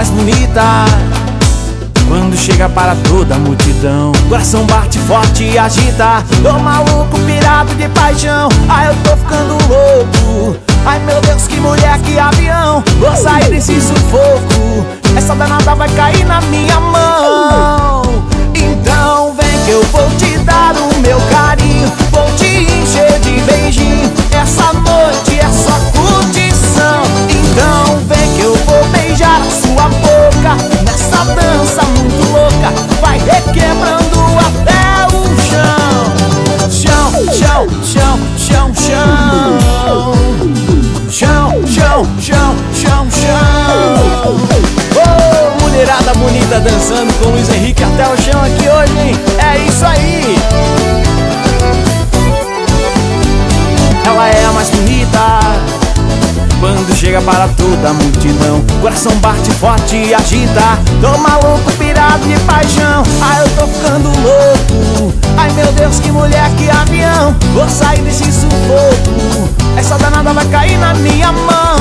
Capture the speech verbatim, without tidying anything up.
mais bonita quando chega para toda a multidão. Coração bate forte e agita. Tô maluco, pirado de paixão. Ai, eu tô ficando louco. Ai, meu Deus, que mulher, que avião. Vou sair desse sufoco. Essa danada vai cair na minha mão. Então vem que eu vou te dar o meu carinho. Vou te encher de beijinho. Essa noite é só curtição. Então vem que eu vou beijar a sua boca nessa dança muito louca. Vai requebrando até o chão. Chão, chão, chão, chão, chão. Chão, chão, chão, chão, chão. Oh, mulherada bonita dançando com Luiz Henrique até o chão aqui hoje, hein? É isso aí. Ela é a mais bonita quando chega para toda a multidão. Coração bate forte e agita. Tô maluco, pirado de paixão. Ai, eu tô ficando louco. Ai, meu Deus, que mulher, que avião. Vou sair desse sufoco. Essa danada vai cair na minha mão.